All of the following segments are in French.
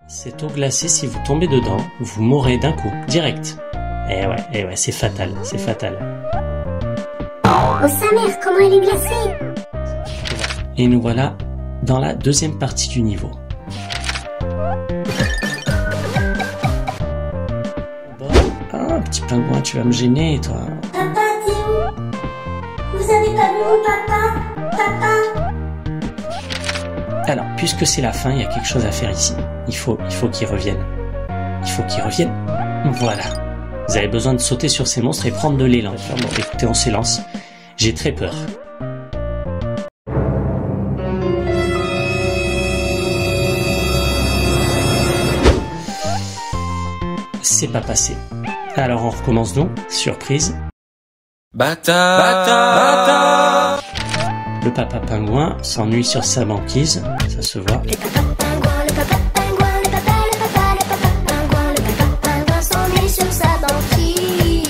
Cette eau glacée, si vous tombez dedans, vous mourrez d'un coup, direct. Eh ouais, c'est fatal, c'est fatal. Oh sa mère, comment elle est glacée! Et nous voilà dans la deuxième partie du niveau. Ah, petit pingouin, tu vas me gêner, toi. Papa, t'es où? Vous avez pas vu mon papa? Papa? Alors, puisque c'est la fin, il y a quelque chose à faire ici. Il faut qu'il revienne. Il faut qu'il revienne. Voilà. Vous avez besoin de sauter sur ces monstres et prendre de l'élan. Bon, écoutez, on s'élance. J'ai très peur. C'est pas passé. Alors on recommence donc. Surprise. Bata. Le papa pingouin s'ennuie sur sa banquise. Ça se voit. Le papa pingouin s'ennuie sur sa banquise.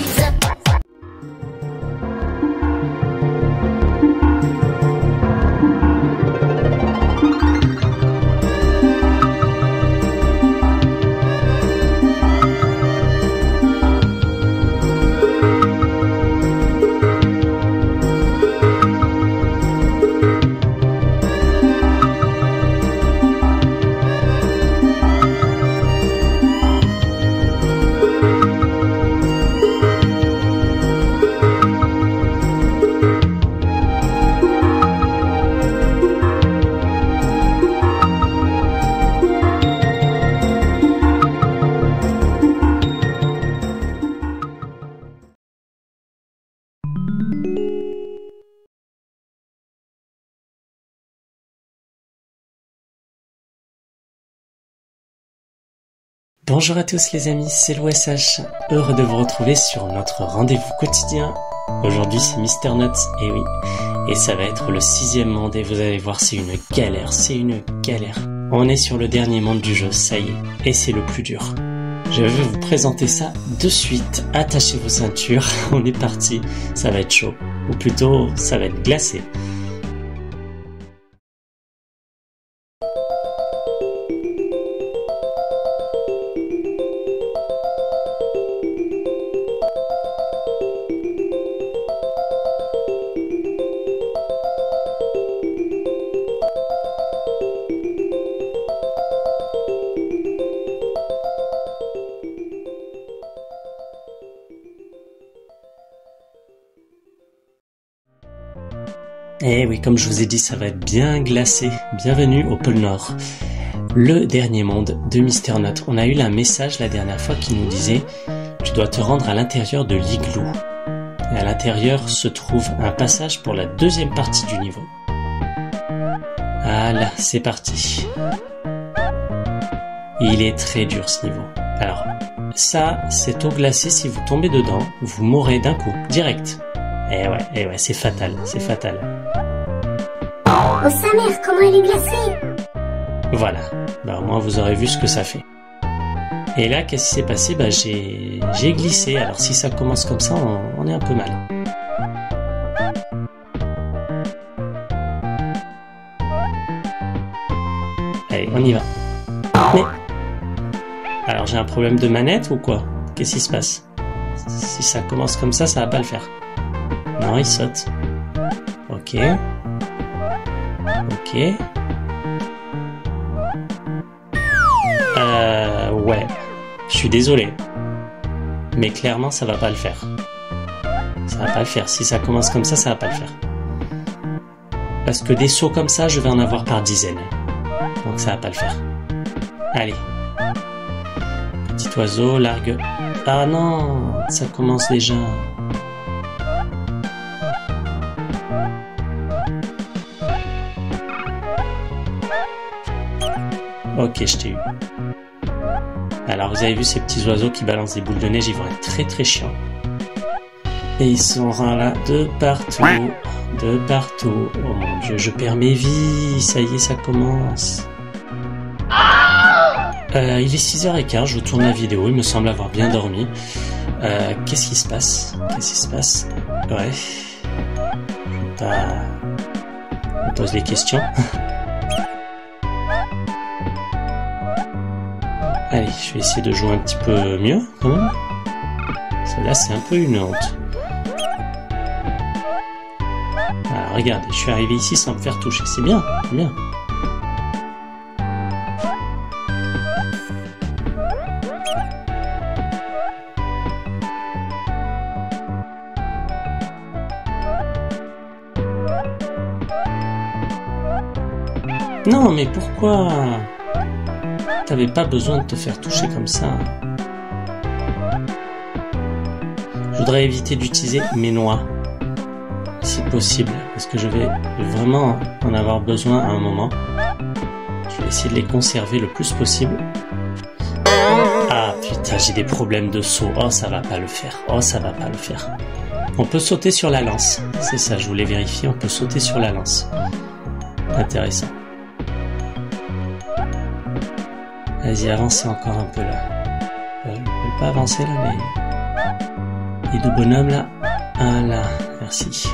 Bonjour à tous les amis, c'est l'OSH. Heureux de vous retrouver sur notre rendez-vous quotidien. Aujourd'hui c'est Mr Nuts, et oui. Et ça va être le 6e monde et vous allez voir c'est une galère, On est sur le dernier monde du jeu, ça y est. Et c'est le plus dur. Je vais vous présenter ça de suite. Attachez vos ceintures, on est parti. Ça va être chaud. Ou plutôt, ça va être glacé. Et oui, comme je vous ai dit, ça va être bien glacé. Bienvenue au pôle Nord. Le dernier monde de Mr Nut. On a eu un message la dernière fois qui nous disait « Tu dois te rendre à l'intérieur de l'igloo ». Et à l'intérieur se trouve un passage pour la deuxième partie du niveau. Voilà, c'est parti. Il est très dur ce niveau. Alors, ça, cette eau glacée, si vous tombez dedans, vous mourrez d'un coup, direct. Eh ouais, c'est fatal, c'est fatal. Oh sa mère, comment elle est glacée! Voilà, au moins vous aurez vu ce que ça fait. Et là, qu'est-ce qui s'est passé? J'ai glissé, alors si ça commence comme ça, on est un peu mal. Allez, on y va. Mais... Alors j'ai un problème de manette ou quoi? Qu'est-ce qui se passe? Si ça commence comme ça va pas le faire. Non, il saute. Ok. Ouais. Je suis désolé. Mais clairement, ça va pas le faire. Ça va pas le faire. Si ça commence comme ça va pas le faire. Parce que des sauts comme ça, je vais en avoir par dizaines. Donc ça va pas le faire. Allez. Petit oiseau, largue. Ah non, ça commence déjà. Ok, je t'ai eu. Alors vous avez vu ces petits oiseaux qui balancent des boules de neige, ils vont être très très chiants. Et ils sont là de partout. Oh mon dieu, je perds mes vies, ça y est, ça commence. Il est 6h15, je tourne la vidéo, il me semble avoir bien dormi. Qu'est-ce qui se passe? Ouais. On pose les questions. Allez, je vais essayer de jouer un petit peu mieux, quand même. Celle-là, c'est un peu une honte. Alors, regardez, je suis arrivé ici sans me faire toucher. C'est bien, c'est bien. Non, mais pourquoi? T'avais pas besoin de te faire toucher comme ça. Je voudrais éviter d'utiliser mes noix, si possible, parce que je vais vraiment en avoir besoin à un moment. Je vais essayer de les conserver le plus possible. Ah putain, j'ai des problèmes de saut. Oh, ça va pas le faire. Oh, ça va pas le faire. On peut sauter sur la lance. C'est ça, je voulais vérifier. On peut sauter sur la lance. Intéressant. Vas-y, avancez encore un peu là. Je ne peux pas avancer là, mais... Les deux bonhommes là. Ah là, merci.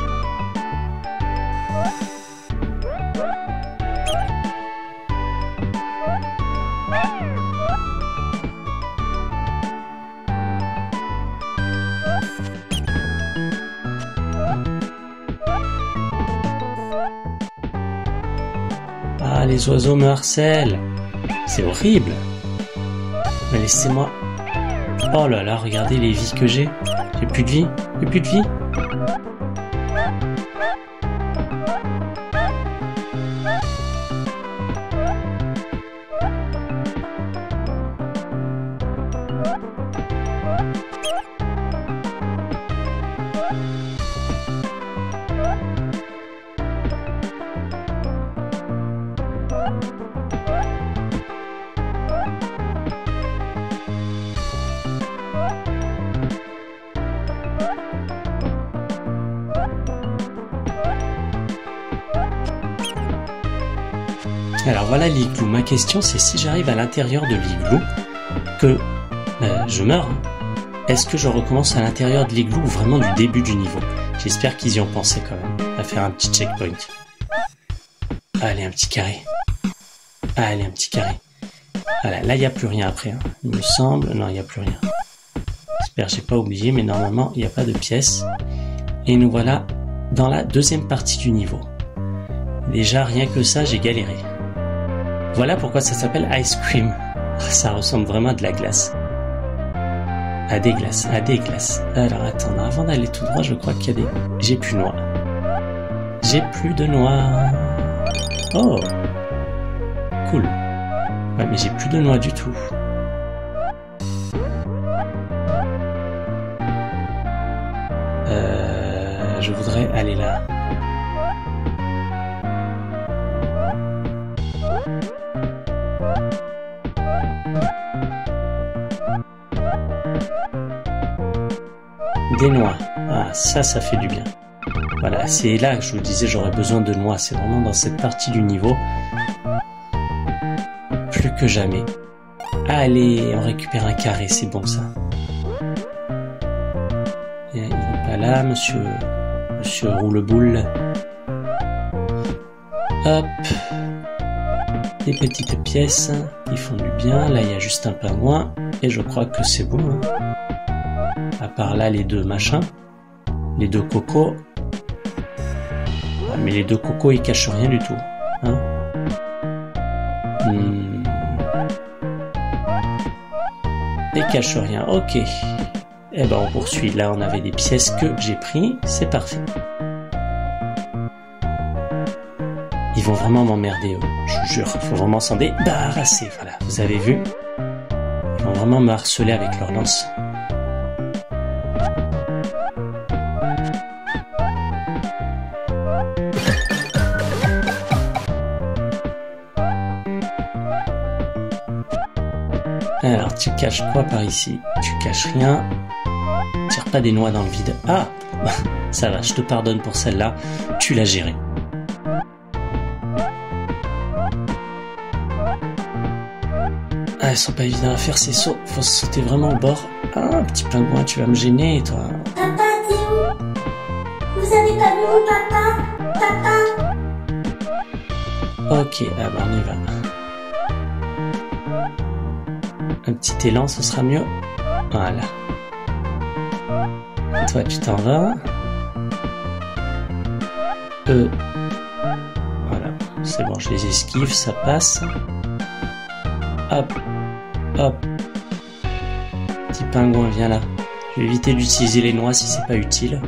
Ah, les oiseaux me harcèlent. C'est horrible. Mais laissez-moi... Oh là là, regardez les vies que j'ai. J'ai plus de vie. J'ai plus de vie. Alors voilà l'igloo. Ma question c'est si j'arrive à l'intérieur de l'igloo, que je meurs, est-ce que je recommence à l'intérieur de l'igloo ou vraiment du début du niveau? J'espère qu'ils y ont pensé quand même, à faire un petit checkpoint. Allez, un petit carré. Allez, un petit carré. Voilà, là il n'y a plus rien après. Hein. Il me semble, non il n'y a plus rien. J'espère que j'ai pas oublié, mais normalement il n'y a pas de pièces. Et nous voilà dans la deuxième partie du niveau. Déjà rien que ça j'ai galéré. Voilà pourquoi ça s'appelle Ice Cream. Ça ressemble vraiment à de la glace. À des glaces, à des glaces. Alors attends, avant d'aller tout droit, je crois qu'il y a des... J'ai plus de noix. J'ai plus de noix. Oh, cool. Ouais, mais j'ai plus de noix du tout. Je voudrais aller là. Des noix. Ah, ça fait du bien. Voilà, c'est là que je vous disais j'aurais besoin de noix. C'est vraiment dans cette partie du niveau. Plus que jamais. Allez, on récupère un carré, c'est bon ça. Il n'est pas là, monsieur Roule-Boule. Hop. Des petites pièces qui font du bien. Là, il y a juste un pingouin. Et je crois que c'est bon. Hein. À part là, les deux machins. Les deux cocos. Ouais, mais les deux cocos, ils cachent rien du tout. Hein. Ils cachent rien. Ok. Eh ben, on poursuit. Là, on avait des pièces que j'ai pris. C'est parfait. Ils vont vraiment m'emmerder, eux. Je vous jure. Il faut vraiment s'en débarrasser. Voilà. Vous avez vu? Ils vont vraiment me harceler avec leur lance. Alors, tu caches quoi par ici? Tu caches rien. Tire pas des noix dans le vide. Ah, ça va, je te pardonne pour celle-là. Tu l'as gérée. Ah, elles sont pas évidentes à faire ces sauts. Faut sauter vraiment au bord. Ah, petit pingouin, tu vas me gêner, toi. Papa, t'es où? Vous avez pas vu mon papa? Papa? Ok, ah bah on y va. Un petit élan, ce sera mieux. Voilà. Toi, tu t'en vas. Voilà. C'est bon, je les esquive, ça passe. Hop. Hop. Petit pingouin, viens là. Je vais éviter d'utiliser les noix si c'est pas utile.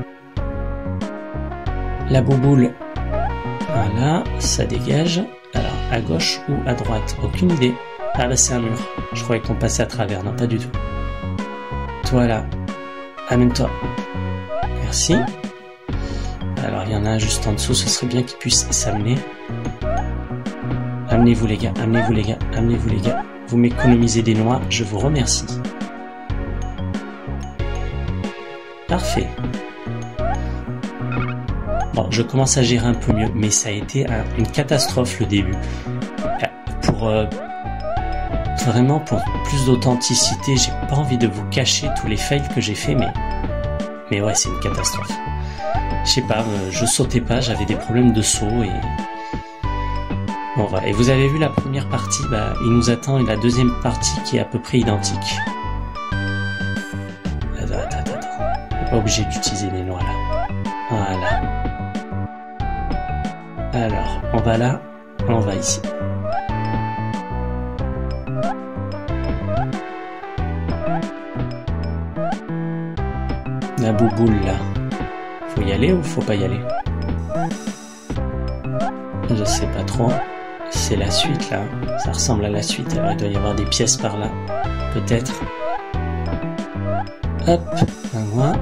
La bouboule. Voilà, ça dégage. Alors, à gauche ou à droite? Aucune idée. Ah bah c'est un mur. Je croyais qu'on passait à travers. Non, pas du tout. Toi là. Amène-toi. Merci. Alors, il y en a un juste en dessous. Ce serait bien qu'il puisse s'amener. Amenez-vous les gars. Amenez-vous les gars. Amenez-vous les gars. Vous m'économisez des noix. Je vous remercie. Parfait. Bon, je commence à gérer un peu mieux, mais ça a été une catastrophe le début. Vraiment, pour plus d'authenticité, j'ai pas envie de vous cacher tous les fails que j'ai fait, mais ouais, c'est une catastrophe. Je sais pas, je sautais pas, j'avais des problèmes de saut et... Bon, voilà. Et vous avez vu la première partie, bah, il nous attend la deuxième partie qui est à peu près identique. Attends. On n'est pas obligé d'utiliser les noix là. Voilà. Alors, on va là, on va ici. La bouboule là. Faut y aller ou faut pas y aller? Je sais pas trop. C'est la suite là. Ça ressemble à la suite. Alors il doit y avoir des pièces par là. Peut-être. Hop. Un moins.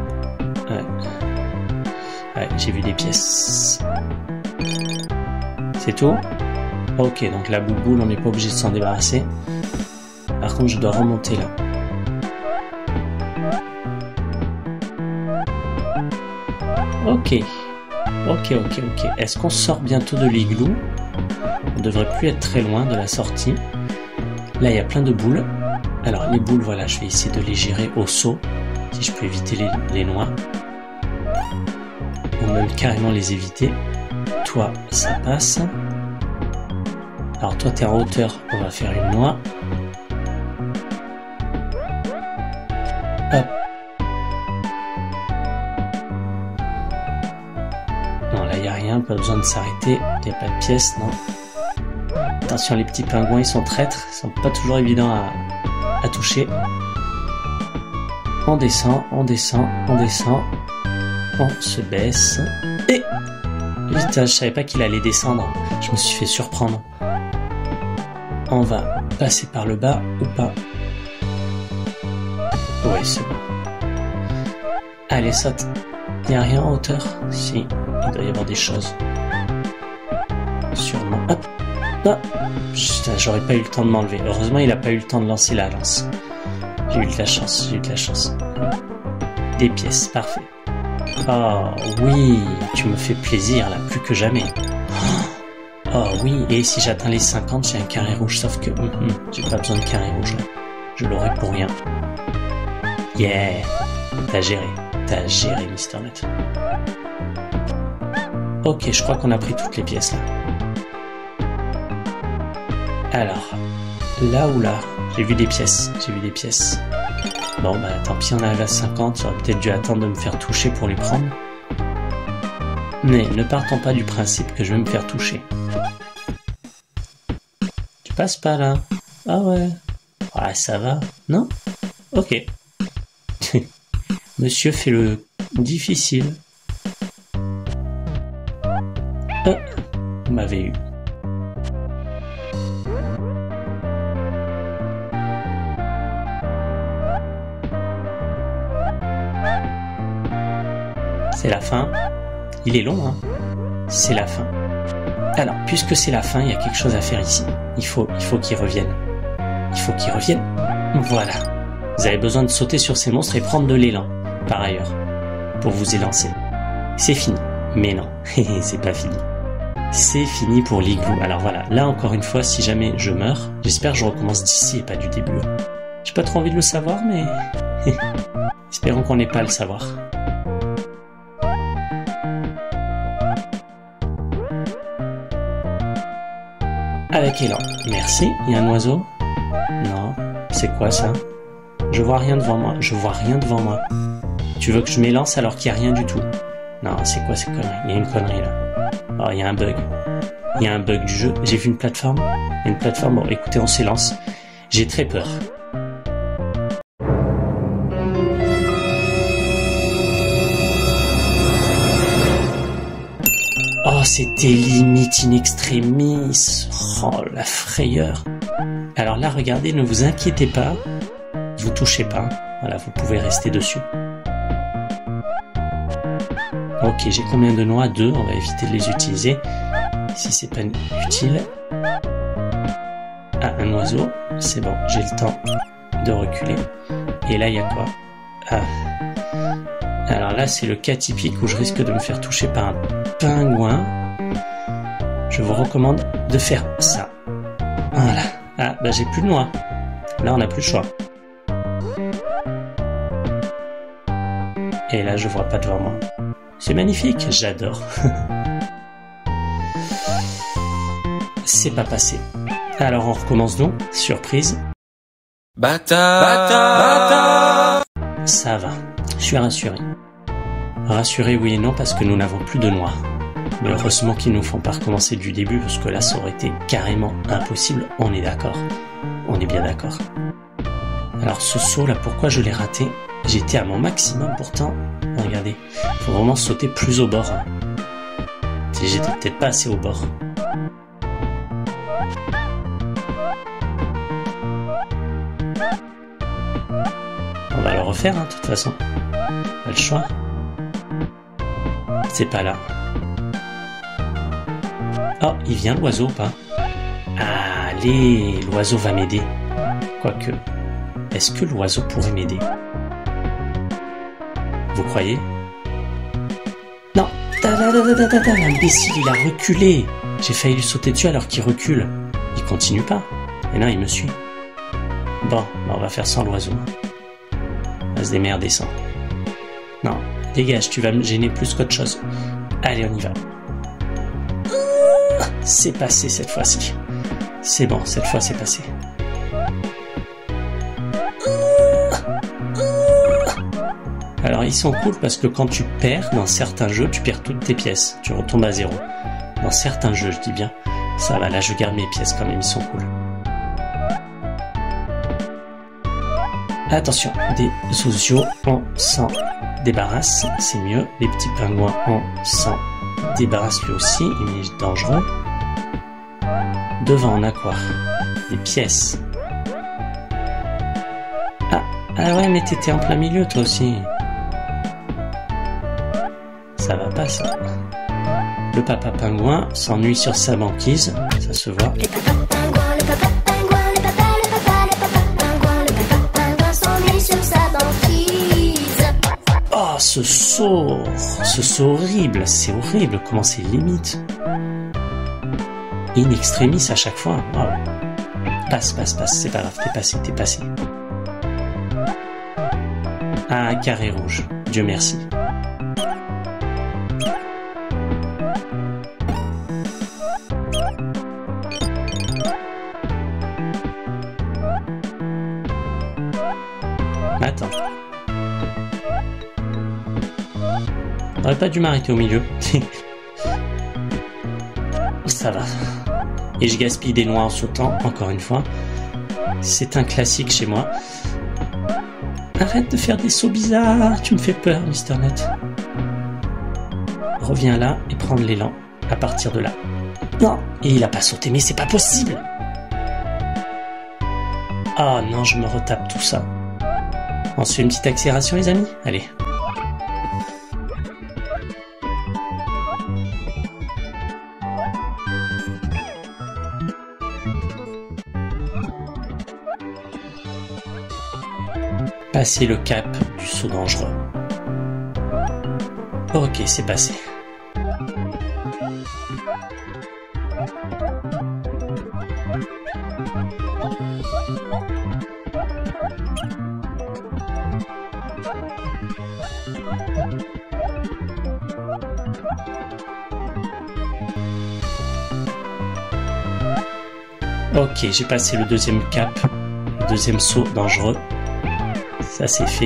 Ouais, j'ai vu des pièces. C'est tout? Ok, donc la bouboule, on n'est pas obligé de s'en débarrasser. Par contre, je dois remonter là. Ok. Est-ce qu'on sort bientôt de l'igloo? On devrait plus être très loin de la sortie. Là, il y a plein de boules. Alors, les boules, voilà, je vais essayer de les gérer au saut. Si je peux éviter les noix. Ou même carrément les éviter. Toi, ça passe. Alors, toi, t'es en hauteur. On va faire une noix. Hop. Non, là, il n'y a rien. Pas besoin de s'arrêter. Il n'y a pas de pièces, non. Attention, les petits pingouins, ils sont traîtres. Ils sont pas toujours évidents à toucher. On descend. On se baisse. Et... Putain, je savais pas qu'il allait descendre. Je me suis fait surprendre. On va passer par le bas ou pas? Ouais, c'est bon. Allez, saute. Il n'y a rien en hauteur? Si, il doit y avoir des choses. Sûrement. Hop. Ah. Putain, j'aurais pas eu le temps de m'enlever. Heureusement, il a pas eu le temps de lancer la lance. J'ai eu de la chance. Des pièces, parfait. Oh oui, tu me fais plaisir là, plus que jamais. Oh oui, et si j'atteins les 50, j'ai un carré rouge, sauf que j'ai pas besoin de carré rouge là. Je l'aurai pour rien. Yeah, t'as géré, Mister Nut. Ok, je crois qu'on a pris toutes les pièces là. Alors, là ou là, j'ai vu des pièces. Bon bah tant pis, on arrive à 50, j'aurais peut-être dû attendre de me faire toucher pour les prendre. Mais ne partons pas du principe que je vais me faire toucher. Tu passes pas là? Ah ouais. Ouais, ça va, non? Ok. Monsieur fait le difficile. Oh, vous m'avez eu. C'est la fin. Il est long, hein. C'est la fin. Alors, puisque c'est la fin, il y a quelque chose à faire ici. Il faut qu'il revienne. Voilà. Vous avez besoin de sauter sur ces monstres et prendre de l'élan, par ailleurs, pour vous élancer. C'est fini. Mais non, c'est pas fini. C'est fini pour l'igloo. Alors voilà, là encore une fois, si jamais je meurs, j'espère que je recommence d'ici et pas du début. J'ai pas trop envie de le savoir, mais... espérons qu'on n'ait pas à le savoir. Avec élan. Merci. Il y a un oiseau? Non. C'est quoi ça? Je vois rien devant moi, je vois rien devant moi. Tu veux que je m'élance alors qu'il n'y a rien du tout? Non, c'est quoi ces conneries? Il y a une connerie là. Oh, il y a un bug. Il y a un bug du jeu. J'ai vu une plateforme. Il y a une plateforme. Bon, écoutez, on s'élance. J'ai très peur. Oh, c'était limite in extremis. Oh, la frayeur. Alors là, regardez, ne vous inquiétez pas. Vous touchez pas. Voilà, vous pouvez rester dessus. Ok, j'ai combien de noix? 2. On va éviter de les utiliser. Si c'est pas utile. Ah, un oiseau. C'est bon, j'ai le temps de reculer. Et là, il y a quoi? Ah. Alors là, c'est le cas typique où je risque de me faire toucher par un pingouin. Je vous recommande de faire ça. Voilà. Ah, bah j'ai plus de noix. Là, on n'a plus le choix. Et là, je vois pas devant moi. C'est magnifique, j'adore. C'est pas passé. Alors, on recommence donc. Surprise. Bata. Ça va. Je suis rassuré. Rassuré, oui et non, parce que nous n'avons plus de noix. Mais heureusement qu'ils nous font pas recommencer du début, parce que là, ça aurait été carrément impossible. On est d'accord. On est bien d'accord. Alors, ce saut là, pourquoi je l'ai raté? J'étais à mon maximum pourtant. Regardez, faut vraiment sauter plus au bord. J'étais peut-être pas assez au bord. On va le refaire, de toute façon. Pas le choix. C'est pas là. Oh, il vient l'oiseau ou pas? Allez, l'oiseau va m'aider. Quoique, est-ce que l'oiseau pourrait m'aider? Vous croyez? Non! L'imbécile, il a reculé! J'ai failli lui sauter dessus alors qu'il recule. Il continue pas. Et non, il me suit. Bon, on va faire sans l'oiseau. On va se démerder sans. Non, dégage, tu vas me gêner plus qu'autre chose. Allez, on y va. C'est passé cette fois-ci. C'est bon, cette fois c'est passé. Alors ils sont cool parce que quand tu perds dans certains jeux, tu perds toutes tes pièces. Tu retombes à 0. Dans certains jeux, je dis bien. Ça va, là je garde mes pièces quand même, ils sont cool. Attention, des osios, on s'en débarrasse, c'est mieux. Les petits pingouins, on s'en débarrasse lui aussi, il est dangereux. Devant, on a quoi? Des pièces. Ah ouais, mais t'étais en plein milieu toi aussi. Ça va pas ça. Le papa pingouin s'ennuie sur sa banquise, ça se voit. Le papa pingouin, le papa pingouin, le papa pingouin, le papa pingouin s'ennuie sur sa banquise. Oh, ce saut horrible, c'est horrible, comment c'est limite. In extremis à chaque fois, wow. Passe, c'est pas grave, t'es passé. Ah, un carré rouge, Dieu merci. Attends. J'aurais pas dû m'arrêter au milieu. Ça va. Et je gaspille des noix en sautant, encore une fois. C'est un classique chez moi. Arrête de faire des sauts bizarres, tu me fais peur, Mister Nut. Reviens là et prends de l'élan à partir de là. Non, et il a pas sauté, mais c'est pas possible. Oh non, je me retape tout ça. On se fait une petite accélération, les amis? Allez. Passer le cap du saut dangereux. Ok, c'est passé. Ok, j'ai passé le deuxième cap deuxième saut dangereux. Ça c'est fait.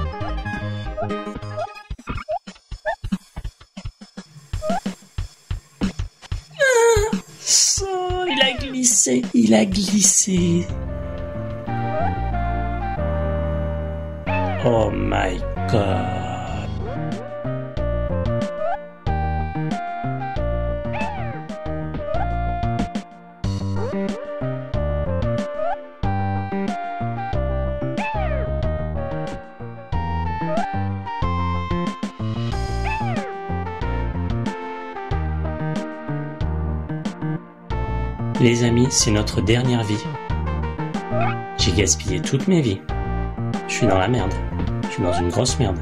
Oh, il a glissé, il a glissé. Oh my god. Les amis, c'est notre dernière vie. J'ai gaspillé toute mes vies. Je suis dans la merde. Je suis dans une grosse merde.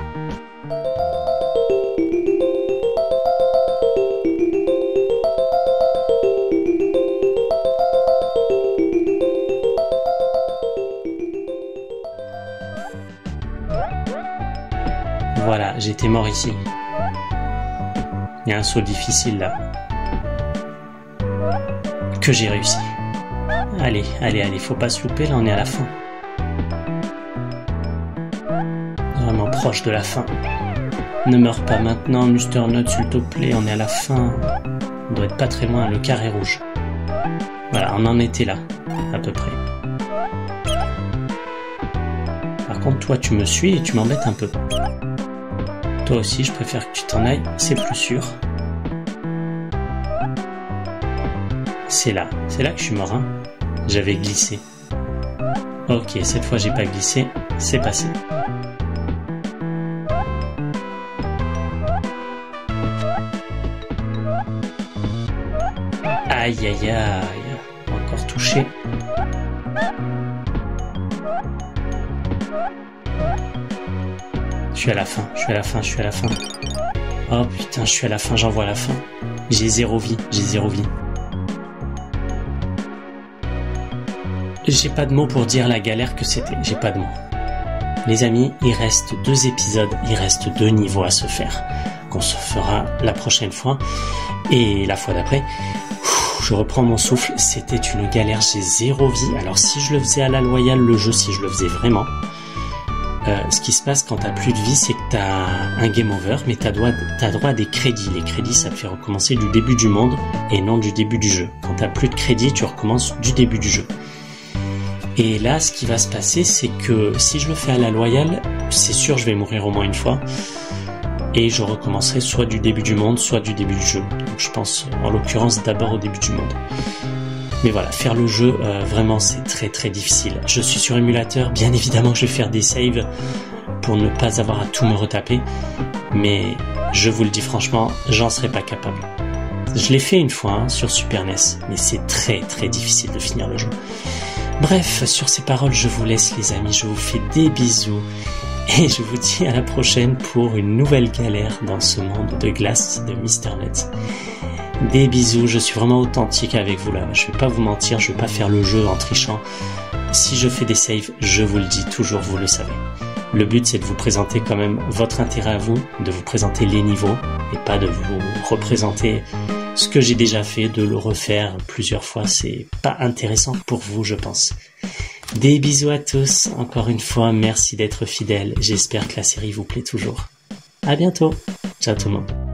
Voilà, j'étais mort ici. Il y a un saut difficile là. Que j'ai réussi. Allez, allez, allez, faut pas se louper, là on est à la fin. Vraiment proche de la fin. Ne meurs pas maintenant, Mr. Nut, s'il te plaît, on est à la fin. On doit être pas très loin, le carré rouge. Voilà, on en était là, à peu près. Par contre, toi, tu me suis et tu m'embêtes un peu. Toi aussi, je préfère que tu t'en ailles, c'est plus sûr. C'est là que je suis mort, hein. J'avais glissé. Ok, cette fois j'ai pas glissé, c'est passé. Aïe aïe aïe, encore touché. Je suis à la fin, je suis à la fin, je suis à la fin. Oh putain, je suis à la fin, j'en vois la fin. J'ai 0 vie, j'ai 0 vie. J'ai pas de mots pour dire la galère que c'était, j'ai pas de mots. Les amis, il reste 2 épisodes, il reste 2 niveaux à se faire, qu'on se fera la prochaine fois, et la fois d'après. Je reprends mon souffle, c'était une galère, j'ai 0 vie. Alors si je le faisais à la loyale, le jeu, si je le faisais vraiment, ce qui se passe quand t'as plus de vie, c'est que t'as un game over, mais t'as droit à des crédits. Les crédits, ça te fait recommencer du début du monde, et non du début du jeu. Quand t'as plus de crédits, tu recommences du début du jeu. Et là, ce qui va se passer, c'est que si je le fais à la loyale, c'est sûr, je vais mourir au moins une fois. Et je recommencerai soit du début du monde, soit du début du jeu. Donc je pense, en l'occurrence, d'abord au début du monde. Mais voilà, faire le jeu, vraiment, c'est très très difficile. Je suis sur émulateur, bien évidemment que je vais faire des saves pour ne pas avoir à tout me retaper. Mais je vous le dis franchement, j'en serais pas capable. Je l'ai fait une fois hein, sur Super NES, mais c'est très très difficile de finir le jeu. Bref, sur ces paroles, je vous laisse les amis, je vous fais des bisous et je vous dis à la prochaine pour une nouvelle galère dans ce monde de glace de Mr. Nut. Des bisous, je suis vraiment authentique avec vous là, je vais pas vous mentir, je vais pas faire le jeu en trichant. Si je fais des saves, je vous le dis toujours, vous le savez. Le but c'est de vous présenter quand même votre intérêt à vous, de vous présenter les niveaux et pas de vous représenter ce que j'ai déjà fait, de le refaire plusieurs fois, c'est pas intéressant pour vous, je pense. Des bisous à tous, encore une fois, merci d'être fidèles, j'espère que la série vous plaît toujours. À bientôt, ciao tout le monde.